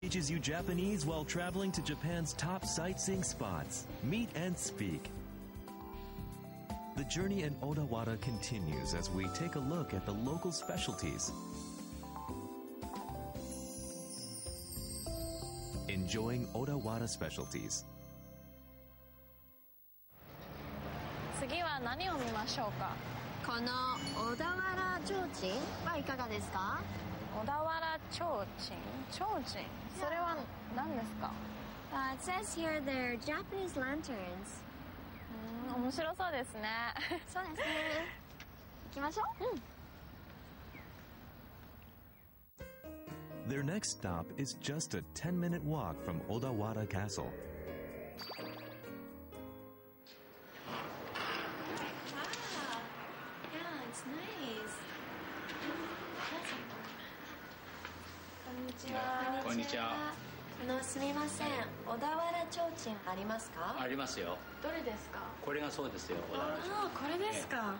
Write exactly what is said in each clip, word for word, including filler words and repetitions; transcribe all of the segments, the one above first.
teaches you Japanese while traveling to Japan's top sightseeing spots. Meet and speak. The journey in Odawara continues as we take a look at the local specialties. Enjoying Odawara specialties. 次は何を見ましょうか。 この小田原提灯はいかがですか？ 小田原提灯、提灯、それは何ですか？ Uh, it says here they're Japanese lanterns. うん、面白そうですね。 そうですね。行きましょう。 うん。Their next stop is just a ten-minute walk from Odawara Castle. It's nice. こんにちは。 あのすみません。小田原提灯ありますか？ ありますよ。 どれですか？ これがそうですよ。小田原提灯。 ああ、これですか。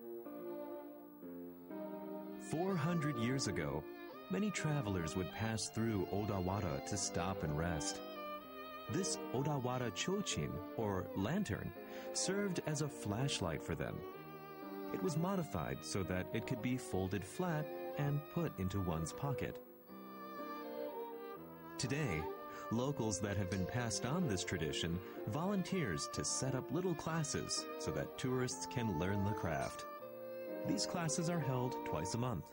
four hundred years ago, many travelers would pass through Odawara to stop and rest. This Odawara chochin, or lantern, served as a flashlight for them. It was modified so that it could be folded flat and put into one's pocket. Today, locals that have been passed on this tradition volunteers to set up little classes so that tourists can learn the craft. These classes are held twice a month.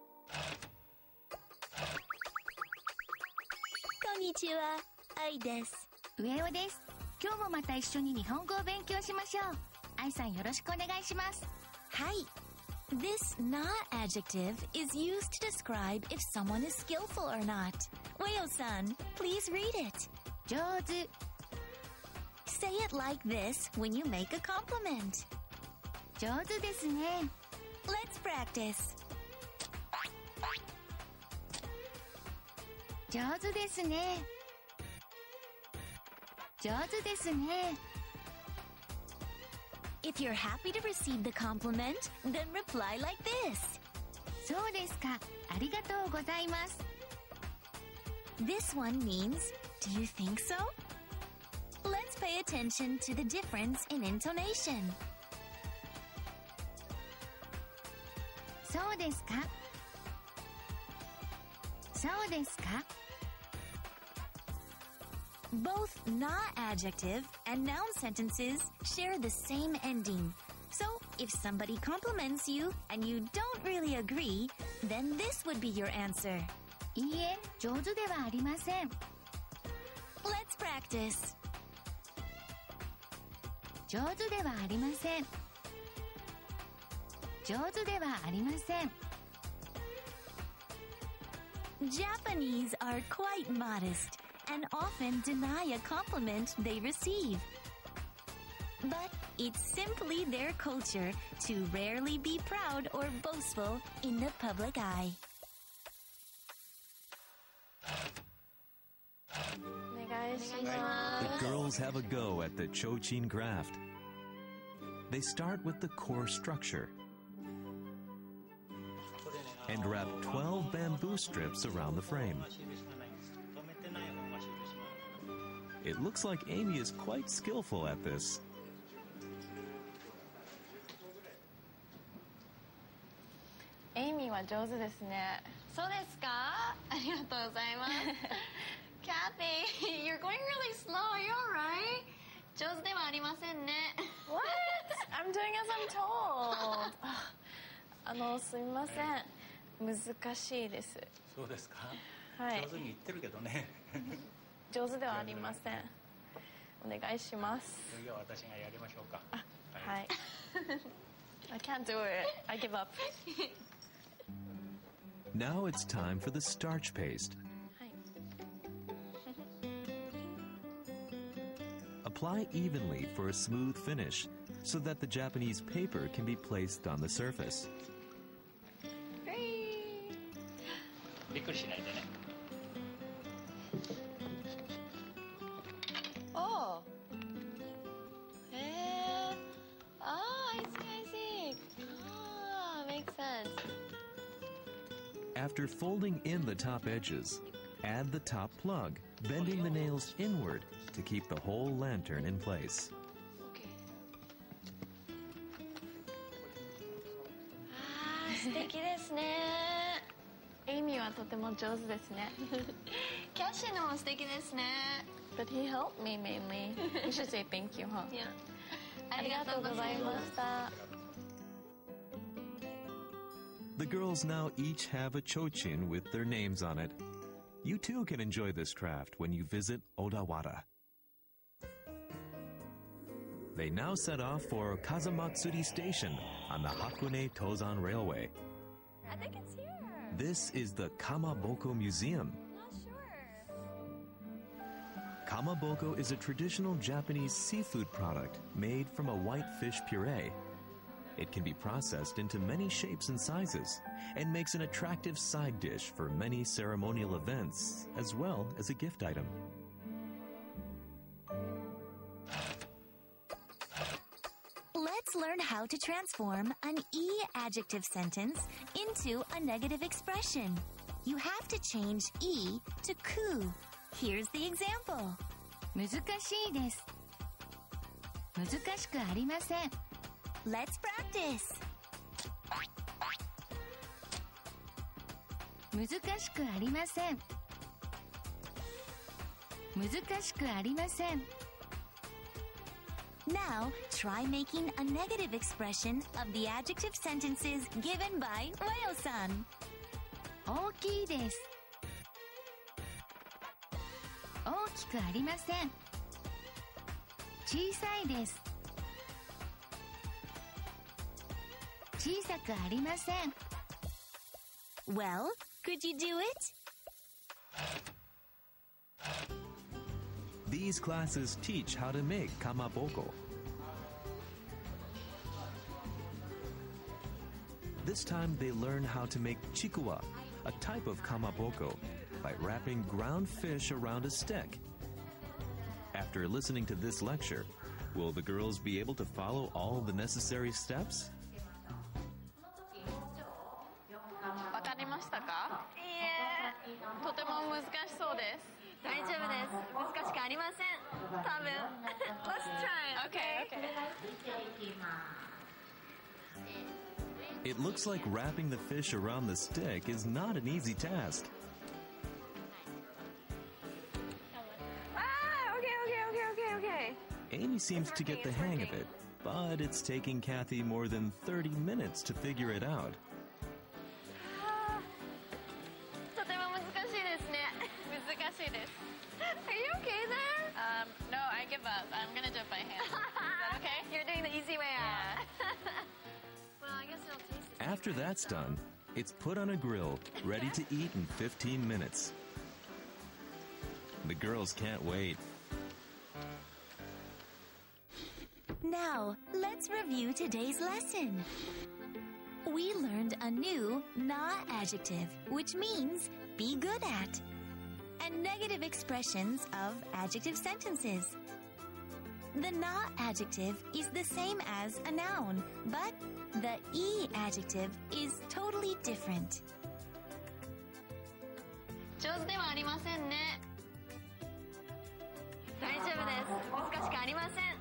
こんにちは、愛です。上尾です。今日もまた一緒に日本語を勉強しましょう。愛さんよろしくお願いします。はい。This not adjective is used to describe if someone is skillful or not. Weo-san, please read it. 上手. Say it like this when you make a compliment. 上手ですね. Let's practice. 上手ですね. 上手ですね. If you're happy to receive the compliment, then reply like this. そうですか。ありがとうございます。This one means, do you think so? Let's pay attention to the difference in intonation. そうですか。そうですか。Both not adjective and noun sentences share the same ending. So, if somebody compliments you and you don't really agree, then this would be your answer. いいえ、上手ではありません。Let's practice. 上手ではありません。上手ではありません。Japanese are quite modest and often deny a compliment they receive. But it's simply their culture to rarely be proud or boastful in the public eye. お願いします。 The girls have a go at the chochin craft. They start with the core structure and wrap twelve bamboo strips around the frame. It looks like Amy is quite skillful at this. エイミーは上手ですね。 そうですか？ありがとうございます。Kathy, you're going really slow. Are you alright? 上手ではありませんね。 What? I'm doing as I'm told. あの、すみません。難しいです。 そうですか。 はい。 上手に言ってるけどね。 上手ではありません。お願いします。 次は私がやりましょうか。 はい。I can't do it. I give up. Now it's time for the starch paste. Apply evenly for a smooth finish so that the Japanese paper can be placed on the surface. びっくりしないでね。 Oh. えー。あー、I see, I see. Ah, makes sense. After folding in the top edges, Add the top plug, bending the nails inward to keep the whole lantern in place. Okay. あー、素敵ですね。 エイミーはとても上手ですね。 キャッシーのも素敵ですね。 But he helped me mainly. You should say thank you, huh? Yeah. ありがとうございました。 The girls now each have a chochin with their names on it. You too can enjoy this craft when you visit Odawara. They now set off for Kazamatsuri Station on the Hakone Tozan Railway. I think it's here. This is the Kamaboko Museum. Not sure. Kamaboko is a traditional Japanese seafood product made from a white fish puree. It can be processed into many shapes and sizes and makes an attractive side dish for many ceremonial events as well as a gift item. Let's learn how to transform an E adjective sentence into a negative expression. You have to change E to ku. Here's the example. 難しいです。難しくありません。Let's practice. 難しくありません。難しくありません。Now, try making a negative expression of the adjective sentences given by Ryo-san. 大きいです。大きくありません。小さいです。小さくありません。Well, could you do it? These classes teach how to make kamaboko. This time they learn how to make chikuwa, a type of kamaboko, by wrapping ground fish around a stick. After listening to this lecture, will the girls be able to follow all the necessary steps? わかりましたか？いいえ、とても難しそうです。 大丈夫です。難しくありません。多分。Let's try it. Okay, okay. It looks like wrapping the fish around the stick is not an easy task. Ah, okay, okay, okay, okay, okay. Amy seems to get the hang of it, but it's taking Kathy more than thirty minutes to figure it out. とても難しいですね。難しいです。Are you okay there? Um, no, I give up. I'm gonna do it by hand. Is that okay? You're doing the easy way out. Well, I guess it'll taste the same. After that's done, it's put on a grill, ready to eat in fifteen minutes. The girls can't wait. Now, let's review today's lesson. We learned a new na adjective, which means be good at, and negative expressions of adjective sentences. The na adjective is the same as a noun, but the e adjective is totally different. 上手ではありませんね。大丈夫です。難しくありません。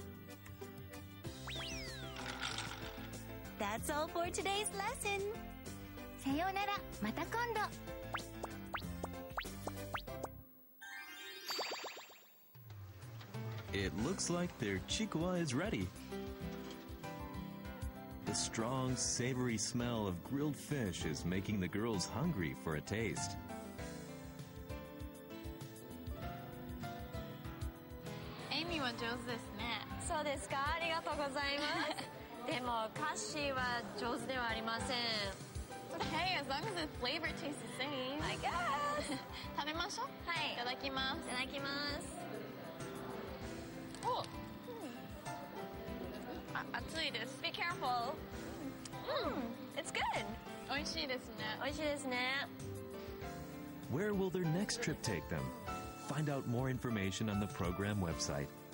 That's all for today's lesson. さようなら、また今度。 It looks like their chikuwa is ready. The strong, savory smell of grilled fish is making the girls hungry for a taste. エイミーは上手ですね。 そうですか。ありがとうございます。でもカッシーは上手ではありません。 Hey, as long as the flavor tastes the same. I guess. 食べましょう。 はい。 いただきます。 いただきます。 お、あ、熱いです。 Be careful. Mm, it's good. 美味しいですね。 美味しいですね。 Where will their next trip take them? Find out more information on the program website.